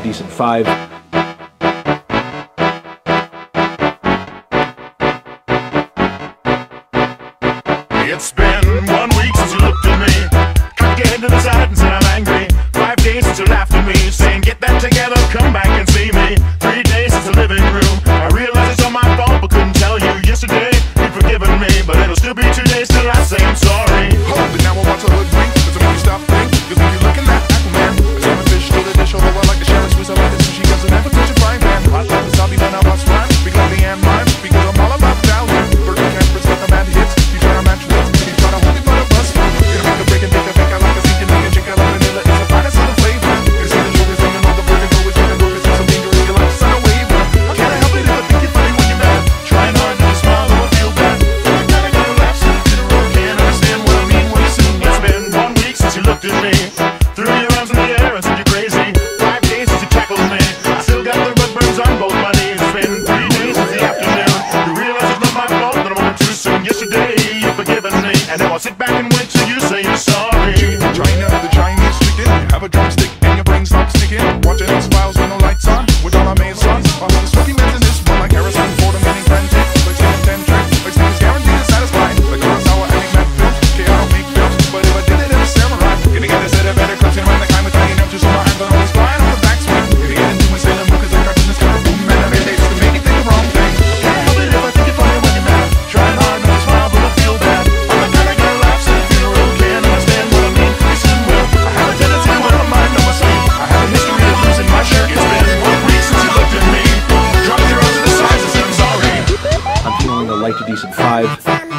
decent 5. It's been 1 week since you looked at me, cocked your head to the side and said I'm angry. 5 days since you laughed at me, saying get that together, come back and see me. 3 days since the living room, I realize it's all my fault but couldn't tell you. Yesterday you'd forgiven me, but it'll still be 2 days till I say I'm sorry. Hold it, now I want to hood drink, doesn't make you stop think. Cause when you're looking at Aquaman, I turn a fish to the dish, although I like the shell and squeeze, I like the sushi, cause I never touch a frying pan. I love wasabi when I was rhyme, speak like the and mime, because I'm all about value. Burger campers, let the man hits, you try to match with, you try to hold it by the bus. Gonna make the break and take the fake, I like a sinking onion, chicken, I love vanilla, it's the finest of the flavor. You see the sugar thing and all the burgers, always getting over, it's something dangerous, you like the sun away. I can't help it if I think you're funny when you're mad. Trying hard not to smile though I feel bad. I gotta get a laugh so the funeral can't understand what I mean when you sing. It's been 1 week since you looked at me, threw your arms in the air and said you're crazy. 5 days since you tackled me, I still got the rug burns on both my knees. It's been 3 days since the afternoon, you realize it's not my fault that I'm on too soon. Yesterday you've forgiven me, and now I'll sit back and wait till you say you're sorry. China, the Chinese chicken, you have a drumstick and your brain stops sticking. Watching X-Files with no lights on, with all our main sons. All the smoky men's in this one like Harrison Ford, I'm getting frantic. Like Stephen 10 tricks, like Stephen's guaranteed to satisfy. Like Kurosawa, I make mad films, okay I don't make films, but if I did it, it was samurai. Gonna get a set of better clips and run the kind with tiny enough just so my hands are always flying on the backswing. Gonna get into my Sailor Moon cause the cartoonist got a boom and every day just to make you think the wrong thing. Can't help it if I think you're funny when you're mad. Trying hard not to smile but I feel bad. I'm not gonna get a laugh so the funeral can't understand what I mean. Listen, well, I have a tendency when my mind on my sleep. I have a history of losing my shirt. It's been 1 week since you looked at me, dropped your arms to the sides and said I'm sorry. I'm feeling a light to decent 5.